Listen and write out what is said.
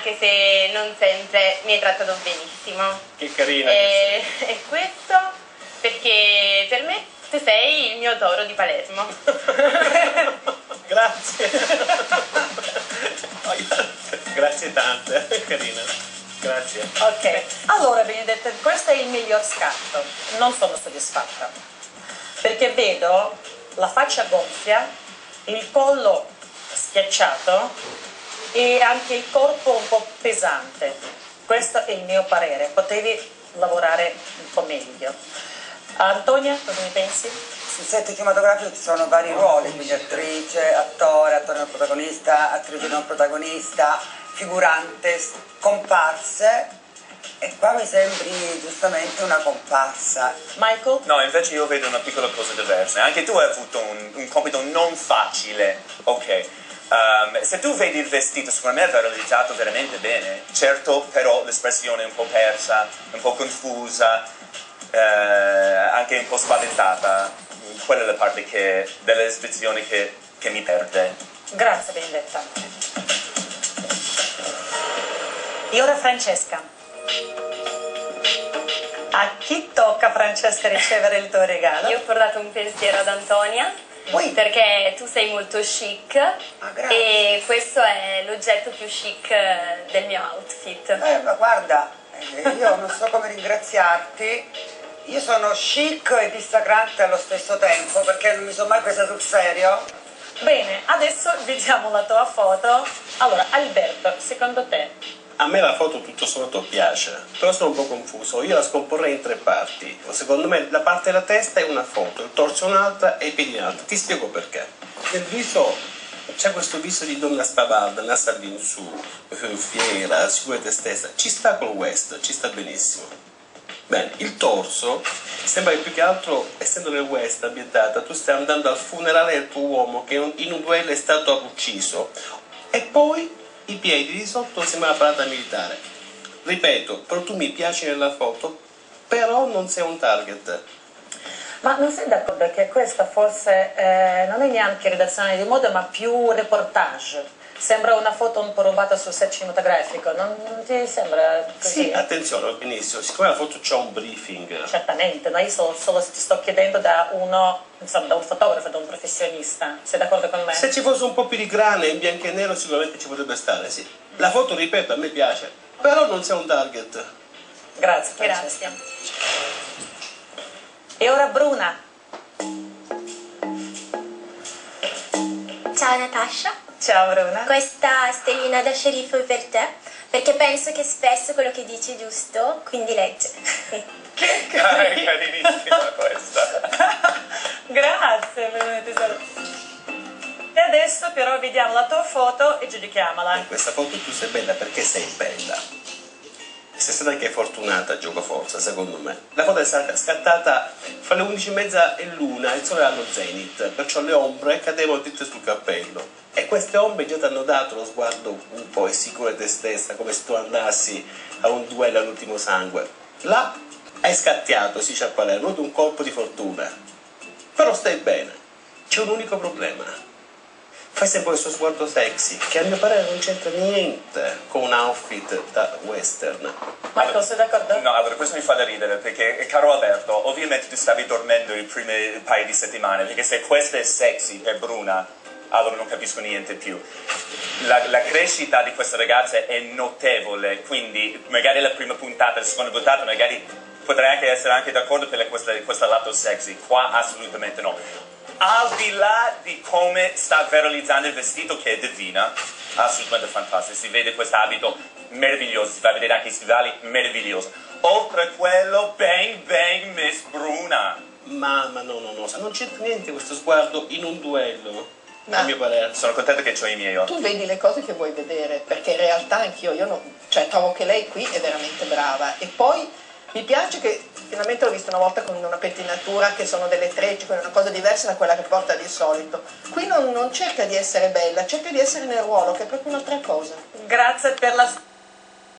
anche se non sempre mi hai trattato benissimo. Che carina. E questo perché per me tu sei il mio toro di Palermo. Grazie. Grazie tante, carina. Grazie. Ok, allora Benedetta, questo è il miglior scatto. Non sono soddisfatta perché vedo la faccia gonfia, il collo schiacciato e anche il corpo un po' pesante. Questo è il mio parere, potevi lavorare un po' meglio. Antonia, cosa ne pensi? Sul set cinematografico ci sono vari ruoli, quindi attrice, attore non protagonista, attrice non protagonista, figurante, comparse, e qua mi sembri giustamente una comparsa. Michael? No, invece io vedo una piccola cosa diversa. Anche tu hai avuto un compito non facile, ok. Se tu vedi il vestito, secondo me è realizzato veramente bene. Certo, però l'espressione è un po' persa, un po' confusa, anche un po' spaventata. Quella è la parte della descrizione che mi perde. Grazie Benedetta. E ora Francesca. A chi tocca, Francesca, ricevere il tuo regalo? Io ho portato un pensiero ad Antonia. Perché tu sei molto chic e questo è l'oggetto più chic del mio outfit. Ma guarda, io non so come ringraziarti. Io sono chic e dissacrante allo stesso tempo perché non mi sono mai presa sul serio. Bene, adesso vediamo la tua foto. Allora, Alberto, secondo te? A me la foto tutto sommato piace, però sono un po' confuso. Io la scomporrei in tre parti. Secondo me la parte della testa è una foto, il torso un'altra e i piedi un'altra. Ti spiego perché. Nel viso c'è questo viso di donna spavalda, nasa all'insù, fiera, sicura di te stessa. Ci sta col West, ci sta benissimo. Bene, il torso sembra che più che altro, essendo nel West ambientata, tu stai andando al funerale del tuo uomo che in un duello è stato ucciso. E poi i piedi di sotto sembra una parata militare. Ripeto, però tu mi piaci nella foto, però non sei un target. Ma non sei d'accordo che questa forse non è neanche redazione di moda, ma più reportage? Sembra una foto un po' rubata sul set cinematografico, non ti sembra così? Sì, attenzione, benissimo, siccome la foto c'ha un briefing. Certamente, ma io solo ti sto chiedendo da uno, insomma, da un fotografo, da un professionista. Sei d'accordo con me? Se ci fosse un po' più di grana in bianco e nero sicuramente ci potrebbe stare, sì. La foto, ripeto, a me piace, però non sei un target. Grazie, Francesca. Grazie. E ora Bruna. Ciao Natascia. Ciao Bruna. Questa stellina da sceriffo è per te, perché penso che spesso quello che dici è giusto, quindi legge. Che carinissima questa. Grazie, Bruna, tesoro. E adesso però vediamo la tua foto e giudichiamola. In questa foto tu sei bella perché sei bella. Sei stata anche fortunata, gioco forza, secondo me. La foto è stata scattata fra le 11:30 e l'1, il sole era allo zenith, perciò le ombre cadevano tutte sul cappello. E queste ombre già ti hanno dato lo sguardo un po' insicuro di te stessa, come se tu andassi a un duello all'ultimo sangue. Là hai scattiato, si dice a Palermo, hai avuto un colpo di fortuna. Però stai bene. C'è un unico problema. Fai sempre questo sguardo sexy, che a mio parere non c'entra niente con un outfit da western. Michael, sei d'accordo? No, allora questo mi fa da ridere perché, caro Alberto, ovviamente tu stavi dormendo i primi paio di settimane, perché se questa è sexy per Bruna, allora non capisco niente più. La crescita di questa ragazza è notevole, quindi magari la prima puntata, la seconda puntata, magari potrei anche essere anche d'accordo per questo lato sexy, qua assolutamente no. Al di là di come sta realizzando il vestito, che è divina, assolutamente fantastico, si vede questo abito meraviglioso, si fa vedere anche i stivali meravigliosi. Oltre a quello, bang bang Miss Bruna. Ma no, non c'entra niente questo sguardo in un duello, a mio parere. Sono contento che ho i miei occhi. Tu vedi le cose che vuoi vedere, perché in realtà anch'io, trovo che lei qui è veramente brava. E poi mi piace che finalmente l'ho vista una volta con una pettinatura che sono delle trecce, con una cosa diversa da quella che porta di solito. Qui non cerca di essere bella, cerca di essere nel ruolo, che è proprio un'altra cosa. Grazie per la